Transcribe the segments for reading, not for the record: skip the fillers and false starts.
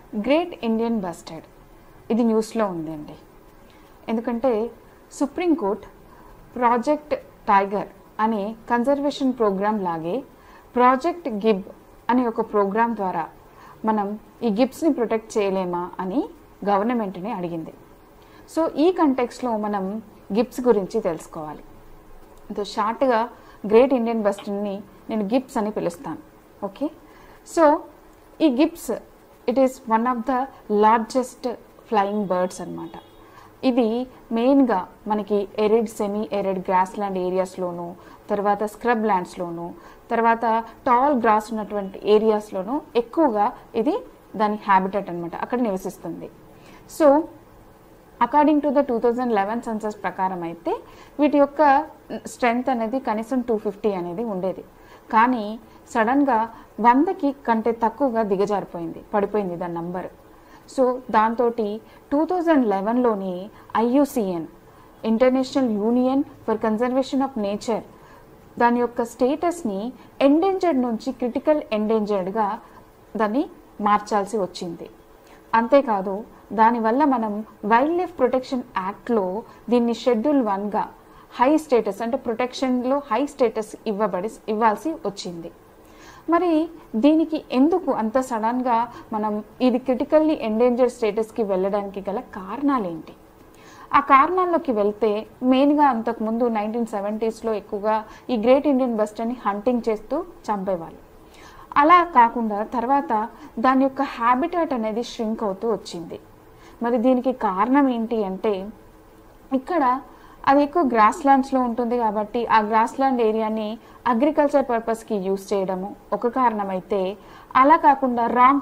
Great Indian bustard ఇది న్యూస్లో ఉందండి. ఎందుకంటే సుప్రీంకోర్టు ప్రాజెక్ట్ టైగర్ అనే కన్జర్వేషన్ ప్రోగ్రామ్ లాగే ప్రాజెక్ట్ గిబ్ అనే ఒక ప్రోగ్రాం ద్వారా మనం ఈ గిబ్స్ని ప్రొటెక్ట్ చేయలేమా అని గవర్నమెంట్ని అడిగింది. సో ఈ కంటెక్స్లో మనం గిబ్స్ గురించి తెలుసుకోవాలి. షార్ట్గా గ్రేట్ ఇండియన్ బస్టర్డ్ని నేను గిబ్స్ అని పిలుస్తాను. ఓకే, సో ఈ GIBs it is one of the largest flying birds అన్నమాట. ఇది మెయిన్గా మనకి arid semi arid grass land ఏరియాస్లోను, తర్వాత స్క్రబ్ ల్యాండ్స్లోను, తర్వాత టాల్ గ్రాస్ ఉన్నటువంటి ఏరియాస్లోను ఎక్కువగా ఇది దాని హ్యాబిటేట్ అనమాట, అక్కడ నివసిస్తుంది. So according to the 2011 census ప్రకారం అయితే వీటి యొక్క స్ట్రెంగ్త్ అనేది కనీసం 250 అనేది ఉండేది. కానీ సడన్గా 100కి కంటే తక్కువగా పడిపోయింది దాని నంబర్. సో దాంతో 2011లోని IUCN international union for conservation of nature దాని యొక్క స్టేటస్ని ఎండేంజర్డ్ నుంచి క్రిటికల్ ఎండేంజర్డ్గా దాన్ని మార్చాల్సి వచ్చింది. అంతేకాదు దానివల్ల మనం వైల్డ్ లైఫ్ ప్రొటెక్షన్ యాక్ట్లో దీన్ని షెడ్యూల్ 1గా హై స్టేటస్ అంటే ప్రొటెక్షన్లో హై స్టేటస్ ఇవ్వాల్సి వచ్చింది. మరి దీనికి ఎందుకు అంత సడన్గా మనం ఇది క్రిటికల్లీ ఎండేంజర్ స్టేటస్కి వెళ్ళడానికి గల కారణాలేంటి? ఆ కారణాల్లోకి వెళ్తే మెయిన్గా అంతకుముందు 1970sలో ఎక్కువగా ఈ గ్రేట్ ఇండియన్ బస్టర్డ్ని హంటింగ్ చేస్తూ చంపేవాళ్ళు. అలా కాకుండా తర్వాత దాని యొక్క హ్యాబిటాట్ అనేది ష్రింక్ అవుతూ వచ్చింది. మరి దీనికి కారణం ఏంటి అంటే ఇక్కడ అది ఎక్కువ గ్రాస్ ల్యాండ్స్లో ఉంటుంది కాబట్టి ఆ గ్రాస్ ల్యాండ్ ఏరియాని అగ్రికల్చర్ పర్పస్కి యూజ్ చేయడము ఒక కారణం అయితే, అలా కాకుండా రాంగ్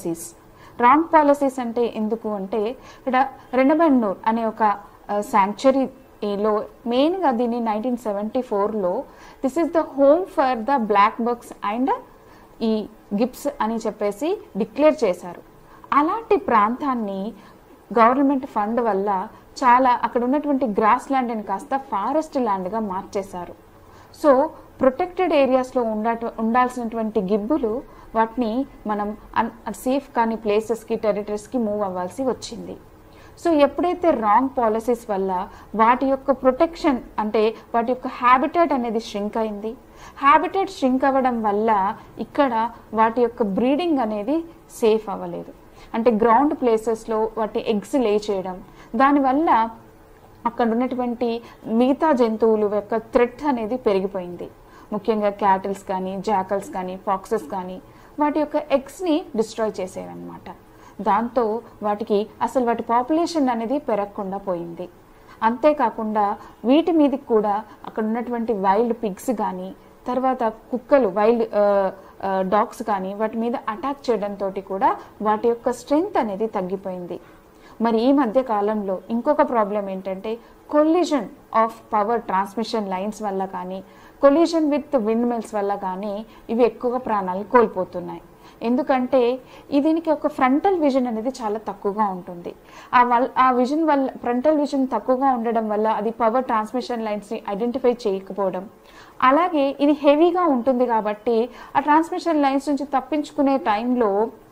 పాలసీస్ అంటే ఎందుకు అంటే ఇక్కడ రెండబెన్నూర్ అనే ఒక శాంక్చురీలో మెయిన్గా దీన్ని 1974లో this is the home for the black bucks and ఈ గిబ్స్ అని చెప్పేసి డిక్లేర్ చేశారు. అలాంటి ప్రాంతాన్ని గవర్నమెంట్ ఫండ్ వల్ల చాలా అక్కడ ఉన్నటువంటి గ్రాస్ ల్యాండ్ని కాస్త ఫారెస్ట్ ల్యాండ్గా మార్చేశారు. సో ప్రొటెక్టెడ్ ఏరియాస్లో ఉండాల్సినటువంటి గిబ్బులు వాటిని మనం సేఫ్ కానీ ప్లేసెస్కి టెరిటరీస్కి మూవ్ అవ్వాల్సి వచ్చింది. సో ఎప్పుడైతే రాంగ్ పాలసీస్ వల్ల వాటి యొక్క ప్రొటెక్షన్ అంటే వాటి యొక్క హ్యాబిటేట్ అనేది ష్రింక్ అయింది. హ్యాబిటేట్ ష్రింక్ అవ్వడం వల్ల ఇక్కడ వాటి యొక్క బ్రీడింగ్ అనేది సేఫ్ అవ్వలేదు. అంటే గ్రౌండ్ ప్లేసెస్లో వాటి ఎగ్స్ లే చేయడం, దానివల్ల అక్కడ ఉన్నటువంటి మిగతా జంతువుల యొక్క థ్రెట్ అనేది పెరిగిపోయింది. ముఖ్యంగా క్యాటిల్స్ కానీ జాకల్స్ కానీ ఫాక్సెస్ కానీ వాటి యొక్క ఎగ్స్ని డిస్ట్రాయ్ చేసేవన్నమాట. దాంతో వాటికి అసలు వాటి పాపులేషన్ అనేది పెరగకుండా పోయింది. అంతేకాకుండా వీటి మీదకి కూడా అక్కడ ఉన్నటువంటి వైల్డ్ పిగ్స్ కానీ తర్వాత కుక్కలు వైల్డ్ డాగ్స్ కానీ వాటి మీద అటాక్ చేయడంతో కూడా వాటి యొక్క స్ట్రెంగ్త్ అనేది తగ్గిపోయింది. మరి ఈ మధ్య కాలంలో ఇంకొక ప్రాబ్లం ఏంటంటే collision of power transmission lines వల్ల కానీ కొలిజన్ విత్ విండ్ మిల్స్ వల్ల కానీ ఇవి ఎక్కువగా ప్రాణాలు కోల్పోతున్నాయి. ఎందుకంటే దీనికి ఒక ఫ్రంటల్ విజన్ అనేది చాలా తక్కువగా ఉంటుంది. ఆ విజన్ వల్ల ఫ్రంటల్ విజన్ తక్కువగా ఉండడం వల్ల అది పవర్ ట్రాన్స్మిషన్ లైన్స్ని ఐడెంటిఫై చేయకపోవడం, అలాగే ఇది హెవీగా ఉంటుంది కాబట్టి ఆ ట్రాన్స్మిషన్ లైన్స్ నుంచి తప్పించుకునే టైంలో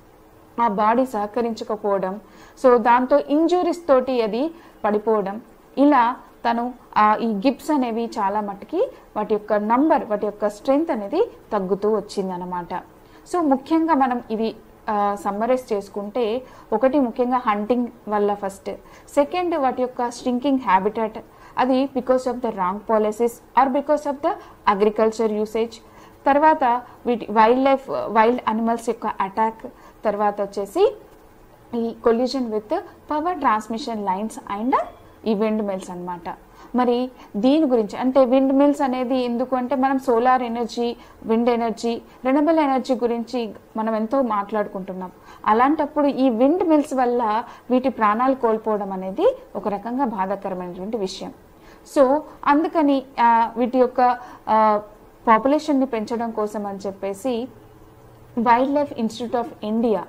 ఆ బాడీ సహకరించకపోవడం, సో దాంతో ఇంజురీస్ తోటి అది పడిపోవడం, ఇలా తను ఈ గిబ్స్ అనేవి చాలా మట్టుకి వాటి యొక్క స్ట్రెంగ్త్ అనేది తగ్గుతూ వచ్చిందనమాట. సో ముఖ్యంగా మనం ఇది సమ్మరైజ్ చేసుకుంటే ఒకటి ముఖ్యంగా హంటింగ్ వల్ల ఫస్ట్, సెకండ్ వాటి యొక్క స్ట్రింకింగ్ హ్యాబిటాట్ అది because of the wrong policies or because of the agriculture usage, తర్వాత వీటి వైల్డ్ అనిమల్స్ యొక్క అటాక్, తర్వాత వచ్చేసి ఈ collision with power transmission lines and ఈ విండ్ మిల్స్ అన్నమాట. మరి దీని గురించి అంటే విండ్ మిల్స్ అనేది ఎందుకు అంటే మనం solar energy, wind energy, renewable energy గురించి మనం ఎంతో మాట్లాడుకుంటున్నాం. అలాంటప్పుడు ఈ విండ్ మిల్స్ వల్ల వీటి ప్రాణాలు కోల్పోవడం అనేది ఒక రకంగా బాధాకరమైనటువంటి విషయం. సో అందుకని వీటి యొక్క పాపులేషన్ని పెంచడం కోసం అని చెప్పేసి wild life institute of India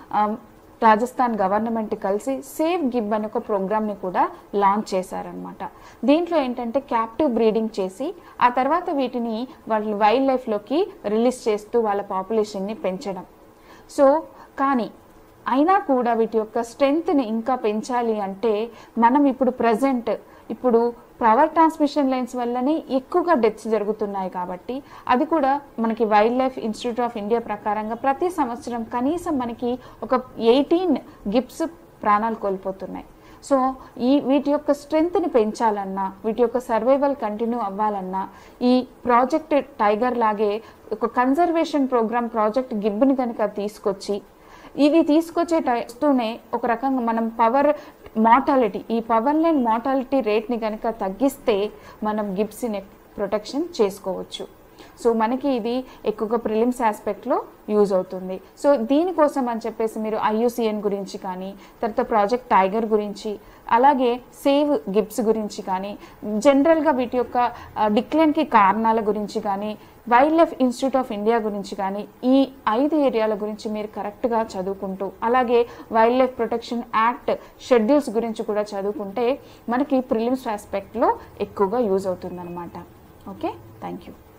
Rajasthan government కలిసి సేవ్ గిబ్ అనే ఒక ప్రోగ్రామ్ని కూడా లాంచ్ చేశారనమాట. దీంట్లో ఏంటంటే క్యాప్టివ్ బ్రీడింగ్ చేసి ఆ తర్వాత వీటిని వాళ్ళ వైల్డ్ లైఫ్లోకి రిలీజ్ చేస్తూ వాళ్ళ పాపులేషన్ని పెంచడం. సో కానీ అయినా కూడా వీటి యొక్క స్ట్రెంగ్త్ని ఇంకా పెంచాలి అంటే మనం ఇప్పుడు పవర్ ట్రాన్స్మిషన్ లైన్స్ వల్లనే ఎక్కువగా డెత్స్ జరుగుతున్నాయి కాబట్టి అది కూడా మనకి wild life institute of India ప్రకారంగా ప్రతి సంవత్సరం కనీసం మనకి ఒక 18 గిప్స్ ప్రాణాలు కోల్పోతున్నాయి. సో వీటి యొక్క స్ట్రెంగ్త్ని పెంచాలన్నా, వీటి యొక్క సర్వైవల్ కంటిన్యూ అవ్వాలన్నా ఈ ప్రాజెక్ట్ టైగర్ లాగే ఒక కన్జర్వేషన్ ప్రోగ్రామ్ ప్రాజెక్ట్ గిబ్ని కనుక ఇవి తీసుకొచ్చేటూనే ఒక రకంగా మనం ఈ పవర్ లైన్ మార్టాలిటీ రేట్ని కనుక తగ్గిస్తే మనం గిబ్స్ని ప్రొటెక్షన్ చేసుకోవచ్చు. సో మనకి ఇది ఎక్కువగా ప్రిలిమ్స్ ఆస్పెక్ట్లో యూజ్ అవుతుంది. సో దీనికోసం అని చెప్పేసి మీరు IUCN గురించి కానీ, తర్వాత ప్రాజెక్ట్ టైగర్ గురించి, అలాగే సేవ్ గిబ్స్ గురించి కానీ, జనరల్గా వీటి యొక్క డిక్లైన్కి కారణాల గురించి కానీ, wild life institute of India గురించి కానీ, ఈ 5 ఏరియాల గురించి మీరు కరెక్ట్గా చదువుకుంటూ, అలాగే wild life protection act schedules గురించి కూడా చదువుకుంటే మనకి ప్రిలిమ్స్ ఆస్పెక్ట్లో ఎక్కువగా యూజ్ అవుతుందన్నమాట. Okay, thank you.